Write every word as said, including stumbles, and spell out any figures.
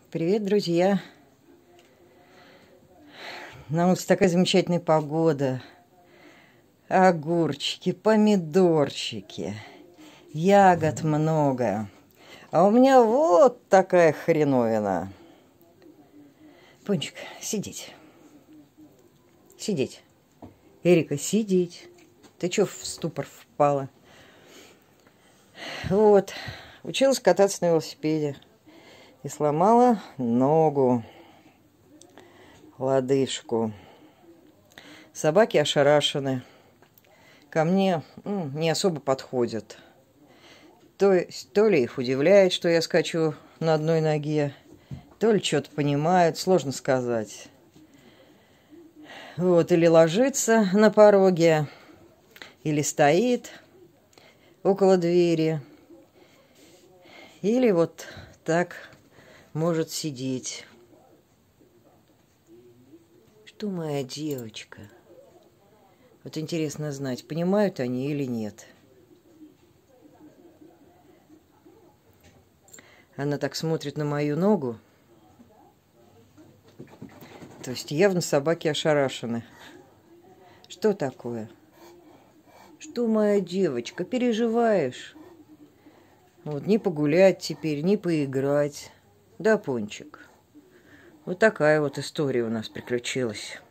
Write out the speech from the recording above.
Привет, друзья! На улице такая замечательная погода. Огурчики, помидорчики, ягод много. А у меня вот такая хреновина. Пончик, сидеть. Сидеть. Эрика, сидеть. Ты чё в ступор впала? Вот. Училась кататься на велосипеде. И сломала ногу. Лодыжку. Собаки ошарашены. Ко мне ну, не особо подходят. То есть, то ли их удивляет, что я скачу на одной ноге, то ли что-то понимают, сложно сказать. Вот, или ложится на пороге, или стоит около двери, или вот так может сидеть. Что моя девочка? Вот интересно знать, понимают они или нет. Она так смотрит на мою ногу. То есть явно собаки ошарашены. Что такое? Что, моя девочка, переживаешь? Вот не погулять теперь, не поиграть. Да, Пончик? Вот такая вот история у нас приключилась.